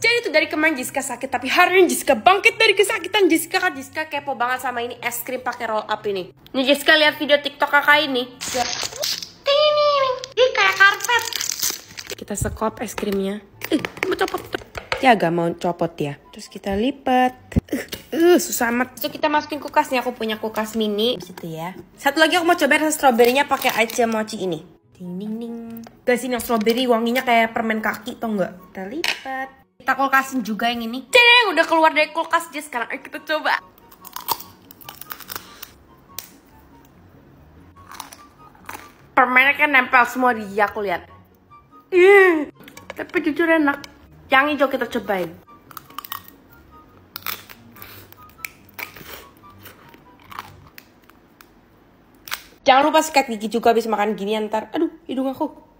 Jadi itu dari kemarin Jessica sakit, tapi hari ini Jessica bangkit dari kesakitan. Jessica kepo banget sama ini es krim pakai roll up ini. Nih Jessica lihat video TikTok kakak ini. Ini kayak karpet. Kita sekop es krimnya. Mau copot. Ya agak mau copot ya. Terus kita lipat. Susah amat. Terus kita masukin kulkas nih. Aku punya kulkas mini. Situ ya. Satu lagi aku mau coba rasa stroberinya pakai ice mochi ini. Ding ding ding. Guys ini yang strawberry wanginya kayak permen kaki tau nggak? Kita lipat. Kita kulkasin juga yang ini. Cedeng udah keluar dari kulkas aja sekarang. Ayo kita coba. Permennya kan nempel semua di gigi aku lihat. Tapi jujur enak. Yang hijau kita cobain. Jangan lupa sikat gigi juga habis makan gini ntar. Aduh hidung aku.